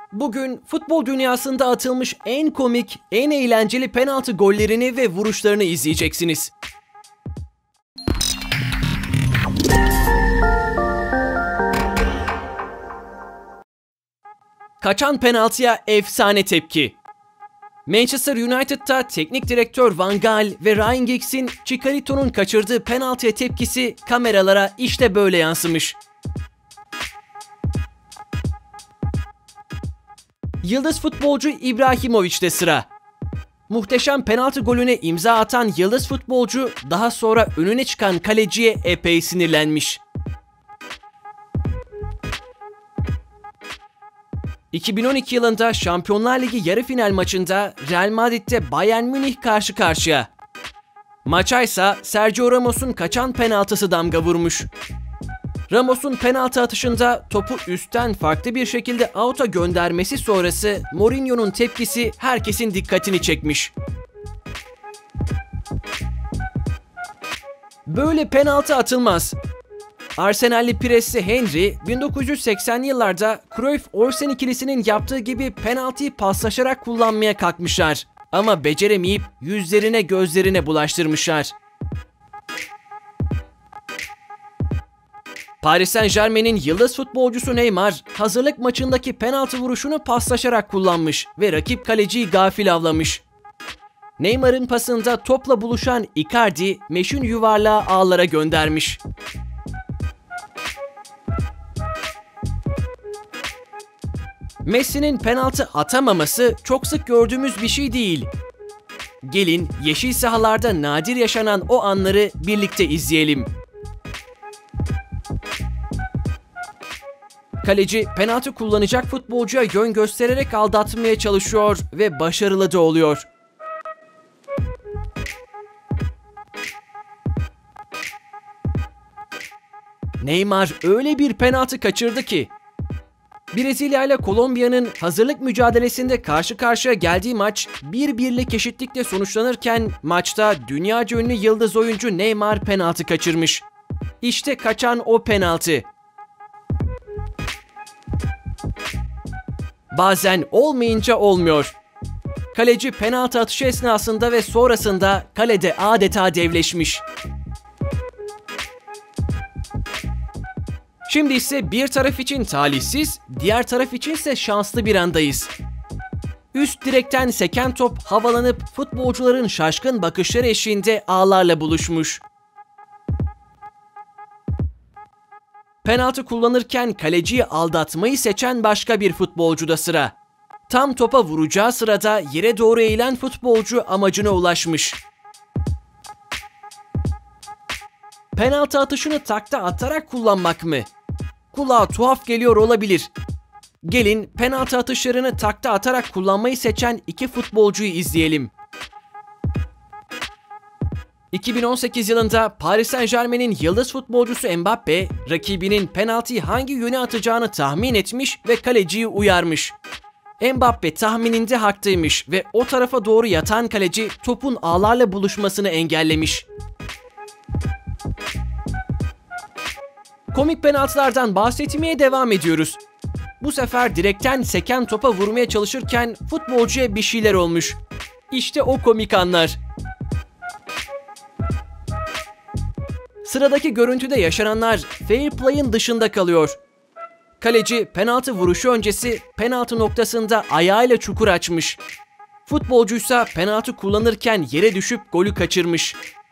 Bugün futbol dünyasında atılmış en komik, en eğlenceli penaltı gollerini ve vuruşlarını izleyeceksiniz. Kaçan penaltıya efsane tepki. Manchester United'ta teknik direktör Van Gaal ve Ryan Giggs'in Chicharito'nun kaçırdığı penaltıya tepkisi kameralara işte böyle yansımış. Yıldız futbolcu İbrahimovic'te sıra. Muhteşem penaltı golüne imza atan yıldız futbolcu daha sonra önüne çıkan kaleciye epey sinirlenmiş. 2012 yılında Şampiyonlar Ligi yarı final maçında Real Madrid'de Bayern Münih karşı karşıya. Maça ise Sergio Ramos'un kaçan penaltısı damga vurmuş. Ramos'un penaltı atışında topu üstten farklı bir şekilde out'a göndermesi sonrası Mourinho'nun tepkisi herkesin dikkatini çekmiş. Böyle penaltı atılmaz. Arsenal'li presli Henry, 1980'li yıllarda Cruyff-Olsen ikilisinin yaptığı gibi penaltıyı paslaşarak kullanmaya kalkmışlar. Ama beceremeyip yüzlerine gözlerine bulaştırmışlar. Paris Saint-Germain'in yıldız futbolcusu Neymar, hazırlık maçındaki penaltı vuruşunu paslaşarak kullanmış ve rakip kaleciyi gafil avlamış. Neymar'ın pasında topla buluşan Icardi, meşhur yuvarlağı ağlara göndermiş. Messi'nin penaltı atamaması çok sık gördüğümüz bir şey değil. Gelin yeşil sahalarda nadir yaşanan o anları birlikte izleyelim. Kaleci penaltı kullanacak futbolcuya yön göstererek aldatmaya çalışıyor ve başarılı da oluyor. Neymar öyle bir penaltı kaçırdı ki. Brezilya ile Kolombiya'nın hazırlık mücadelesinde karşı karşıya geldiği maç 1-1'lik eşitlikle sonuçlanırken maçta dünyaca ünlü yıldız oyuncu Neymar penaltı kaçırmış. İşte kaçan o penaltı. Bazen olmayınca olmuyor. Kaleci penaltı atışı esnasında ve sonrasında kalede adeta devleşmiş. Şimdi ise bir taraf için talihsiz, diğer taraf içinse şanslı bir andayız. Üst direkten seken top havalanıp futbolcuların şaşkın bakışları eşliğinde ağlarla buluşmuş. Penaltı kullanırken kaleciyi aldatmayı seçen başka bir futbolcuda sıra. Tam topa vuracağı sırada yere doğru eğilen futbolcu amacına ulaşmış. Penaltı atışını takta atarak kullanmak mı? Kulağa tuhaf geliyor olabilir. Gelin penaltı atışlarını takta atarak kullanmayı seçen iki futbolcuyu izleyelim. 2018 yılında Paris Saint-Germain'in yıldız futbolcusu Mbappe, rakibinin penaltıyı hangi yöne atacağını tahmin etmiş ve kaleciyi uyarmış. Mbappe tahmininde haklıymış ve o tarafa doğru yatan kaleci topun ağlarla buluşmasını engellemiş. Komik penaltılardan bahsetmeye devam ediyoruz. Bu sefer direkten seken topa vurmaya çalışırken futbolcuya bir şeyler olmuş. İşte o komik anlar. Sıradaki görüntüde yaşananlar fair play'in dışında kalıyor. Kaleci penaltı vuruşu öncesi penaltı noktasında ayağıyla çukur açmış. Futbolcuysa penaltı kullanırken yere düşüp golü kaçırmış.